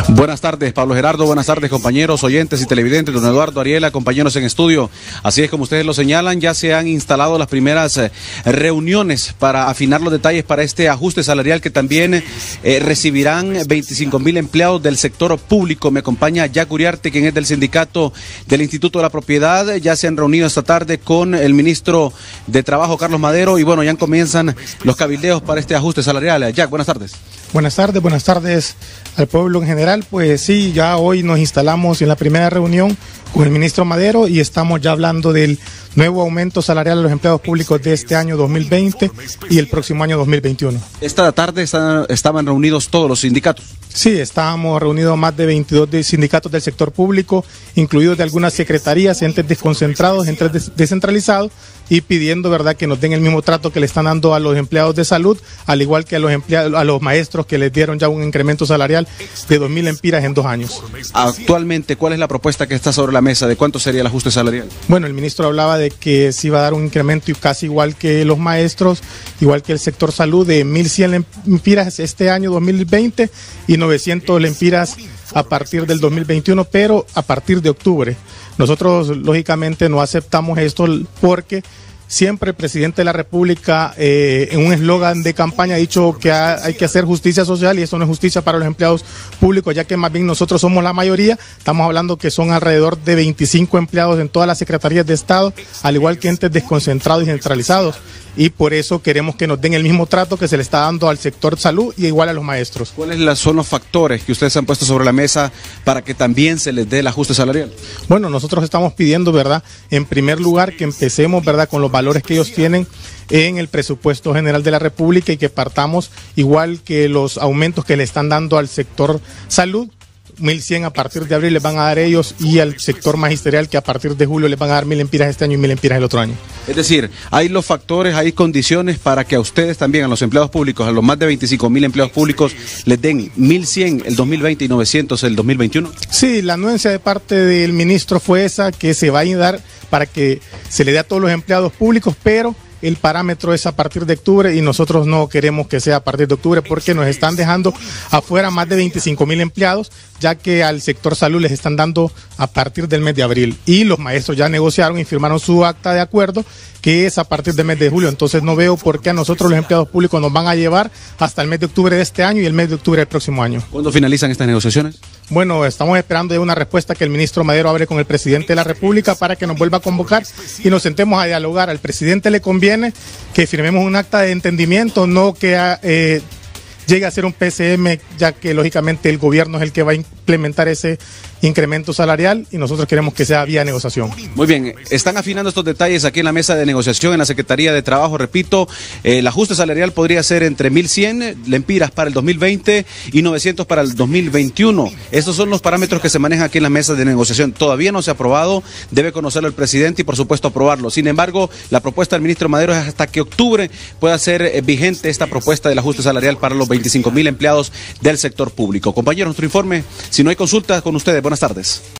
Buenas tardes, Pablo Gerardo, buenas tardes, compañeros, oyentes y televidentes. Don Eduardo, Ariela, compañeros en estudio. Así es como ustedes lo señalan, ya se han instalado las primeras reuniones para afinar los detalles para este ajuste salarial que también recibirán 25,000 empleados del sector público. Me acompaña Jack Uriarte, quien es del sindicato del Instituto de la Propiedad. Ya se han reunido esta tarde con el ministro de Trabajo, Carlos Madero, y bueno, ya comienzan los cabildeos para este ajuste salarial. Jack, buenas tardes. Buenas tardes al pueblo en general. Pues sí, ya hoy nos instalamos en la primera reunión con el ministro Madero y estamos ya hablando del nuevo aumento salarial a los empleados públicos de este año 2020 y el próximo año 2021. Esta tarde estaban reunidos todos los sindicatos. Sí, estábamos reunidos más de 22 sindicatos del sector público, incluidos de algunas secretarías, entes desconcentrados, entes descentralizados, y pidiendo, verdad, que nos den el mismo trato que le están dando a los empleados de salud, al igual que a los maestros, que les dieron ya un incremento salarial de 2.000 empiras en 2 años. Actualmente, ¿cuál es la propuesta que está sobre la mesa? ¿De cuánto sería el ajuste salarial? Bueno, el ministro hablaba de que se iba a dar un incremento casi igual que los maestros, igual que el sector salud, de 1.100 empiras este año 2020 y 900 lempiras a partir del 2021, pero a partir de octubre. Nosotros, lógicamente, no aceptamos esto porque siempre el presidente de la República, en un eslogan de campaña, ha dicho que hay que hacer justicia social, y eso no es justicia para los empleados públicos, ya que más bien nosotros somos la mayoría. Estamos hablando que son alrededor de 25 empleados en todas las secretarías de Estado, al igual que entes desconcentrados y centralizados. Y por eso queremos que nos den el mismo trato que se le está dando al sector salud y igual a los maestros. ¿Cuáles son los factores que ustedes han puesto sobre la mesa para que también se les dé el ajuste salarial? Bueno, nosotros estamos pidiendo, ¿verdad?, en primer lugar, que empecemos, ¿verdad?, con los valores que ellos tienen en el presupuesto general de la República, y que partamos igual que los aumentos que le están dando al sector salud. 1.100 a partir de abril les van a dar ellos, y al sector magisterial, que a partir de julio les van a dar 1.000 empiras este año y 1.000 empiras el otro año. Es decir, hay los factores, hay condiciones para que a ustedes también, a los empleados públicos, a los más de 25,000 empleados públicos, les den 1.100 el 2020 y 900 el 2021. Sí, la anuencia de parte del ministro fue esa, que se va a dar para que se le dé a todos los empleados públicos, pero el parámetro es a partir de octubre, y nosotros no queremos que sea a partir de octubre porque nos están dejando afuera más de 25,000 empleados, ya que al sector salud les están dando a partir del mes de abril, y los maestros ya negociaron y firmaron su acta de acuerdo, que es a partir del mes de julio. Entonces no veo por qué a nosotros los empleados públicos nos van a llevar hasta el mes de octubre de este año y el mes de octubre del próximo año. ¿Cuándo finalizan estas negociaciones? Bueno, estamos esperando ya una respuesta, que el ministro Madero hable con el presidente de la República para que nos vuelva a convocar y nos sentemos a dialogar. Al presidente le conviene que firmemos un acta de entendimiento, no que llegue a ser un PCM, ya que lógicamente el gobierno es el que va a implementar ese incremento salarial, y nosotros queremos que sea vía negociación. Muy bien, están afinando estos detalles aquí en la mesa de negociación en la Secretaría de Trabajo. Repito, el ajuste salarial podría ser entre 1.100 lempiras para el 2020 y 900 para el 2021. Estos son los parámetros que se manejan aquí en la mesa de negociación. Todavía no se ha aprobado, debe conocerlo el presidente y por supuesto aprobarlo. Sin embargo, la propuesta del ministro Madero es hasta que octubre pueda ser vigente esta propuesta del ajuste salarial para los 25,000 empleados del sector público. Compañeros, nuestro informe. Si no hay consultas con ustedes, buenas tardes.